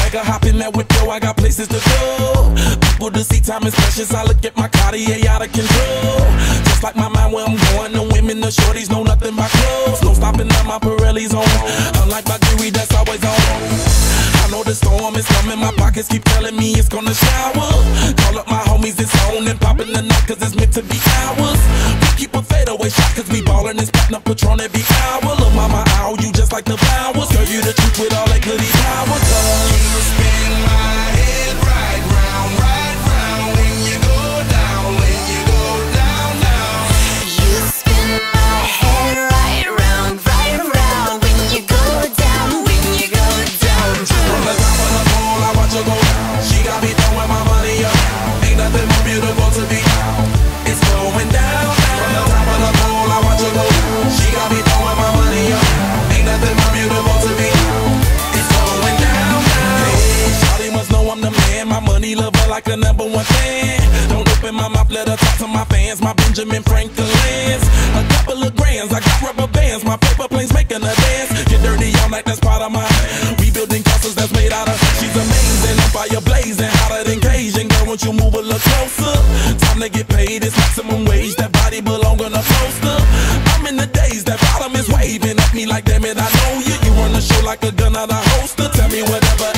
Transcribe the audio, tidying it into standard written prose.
swagger, hop in that whip, yo, I got places to go. People to see, time is precious. I look at my Cartier out of control. Just like my mind where I'm going, the women, the shorties know nothing but clothes. No stopping at my Pirelli's on. Unlike my jewelry, that's always on. I know the storm is coming, my pockets keep telling me it's gonna shower. Call up my homies, it's on and popping the night, cause it's meant to be ours. We keep a fadeaway shot, cause we ballin' and spittin' up Patron every hour. Look, mama, ow, you just like the flowers. Girl, you the truth with all that goody power. You spin my head right round when you go down, when you go down, down. You spin my head right round when you go down, when you go down. From the top of the pole, I watch her go down. She got me throwing my money up. Ain't nothing more beautiful to be. It's going down. From the top of the pole, I watch her go down. She got me throwing my money up. Ain't nothing more beautiful to be. It's going down. Hey, shawty must know I'm the man. My money lover like a #1 fan. Don't open my mouth, let her talk to my fans. My Benjamin Franklin's. A couple of grands, I got rubber bands. My paper planes making a dance. Get dirty all night, that's part of my. We building castles that's made out of. She's amazing, I'm fire blazing, hotter than Cajun. Girl, won't you move a little closer? Time to get paid, it's maximum wage. That body belong on a poster. I'm in the days, that bottom is waving at me like, damn it, I know you. You run the show like a gun out of holster. Tell me whatever